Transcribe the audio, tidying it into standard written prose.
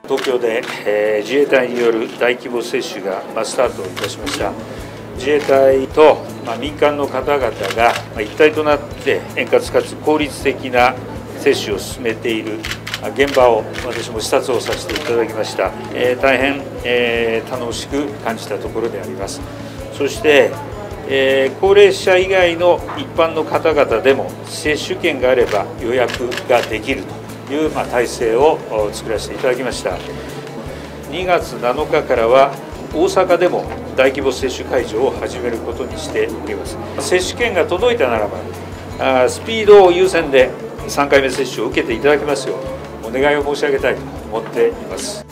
東京で、自衛隊による大規模接種が、スタートいたしました。自衛隊と、民間の方々が、一体となって円滑かつ効率的な接種を進めている現場を私も視察をさせていただきました。大変、楽しく感じたところであります。そして、高齢者以外の一般の方々でも接種券があれば予約ができるという体制を作らせていただきました。2月7日からは大阪でも大規模接種会場を始めることにしております。接種券が届いたならばスピードを優先で3回目接種を受けていただきますようお願いを申し上げたいと思っています。